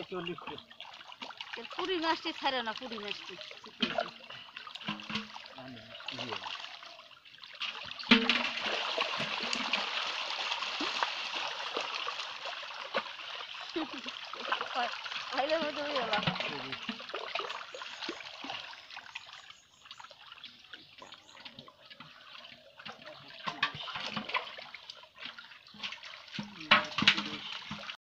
পুরি মাছটি ছাড়ে না পুরি মাছটি খাইলে মতো হয়ে গেল